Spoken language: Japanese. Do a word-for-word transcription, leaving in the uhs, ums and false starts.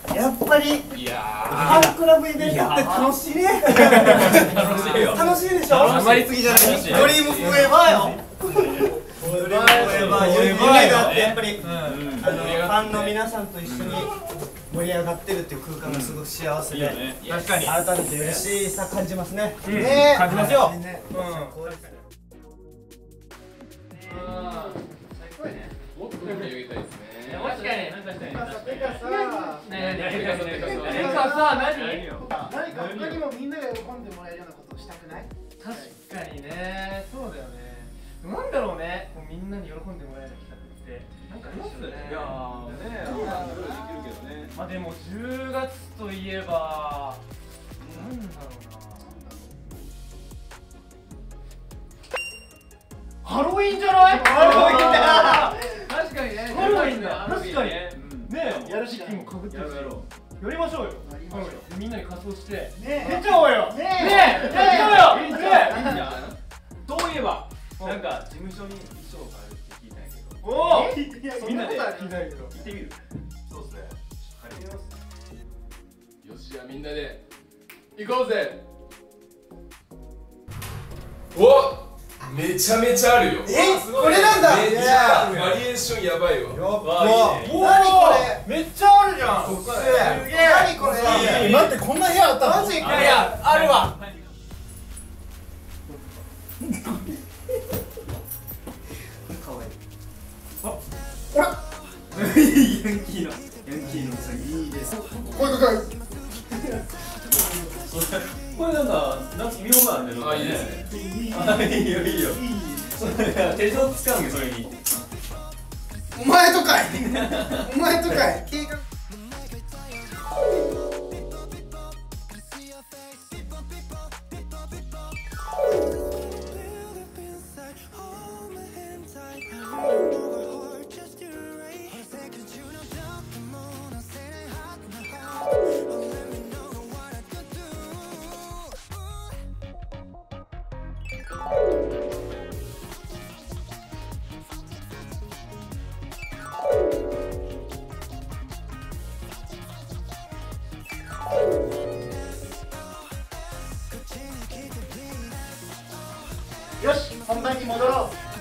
やっぱりいやファンクラブイベントって楽しいね。 楽しいよ。 楽しいでしょ。 ハマりすぎじゃない。 ドリームフォーエバーよ。ドリームフォーエバー夢があってやっぱりあのファンの皆さんと一緒に盛り上がってるっていう空間がすごく幸せで、 確かに改めて嬉しさ感じますね。 ね、感じますよ。もっと盛り上げたいですね。 確かに確かに。 てかさ、てかさ、 何何てかさ、てかさ、 てかさ、何？ 何か他にもみんなが喜んでもらえるようなことをしたくない？ 確かにね、そうだよね。なんだろうね、みんなに喜んでもらえる企画ってなんかありますよね。 いやーね、いろいろできるけどね。 まあでもじゅうがつといえばなんだろうな。ハロウィンじゃない？ ハロウィンだ。 確かにね。ハロウィンだ。確かにね。やるしきもかぶってるし。やりましょうよ。みんなに仮装して出ちゃおうよ。ねえ、やっちゃおうよ。ねえ。 そういえば、なんか事務所に衣装があるって聞いたんやけど。 おお。 みんなで聞いたけど。 行ってみる。そうですね。借りてます。よし、じゃあみんなで行こうぜ。お。めちゃめちゃあるよ。 え、これなんだ。 めっちゃバリエーションやばいわ。 わ、何これ。 めっちゃあるじゃん。 すげえ。何これ。待って、こんな部屋あったの？マジか。 いや、あるわ。 ほら。ヤンキーの、ヤンキーのさ、いいです。これこれ。 これなんか、なんか見ようがあるね。 あ、いいですね。 あ、いいよいいよ。手錠使うんよそれに。 お前とかい。お前とかい。計画。よし、本番に戻ろう。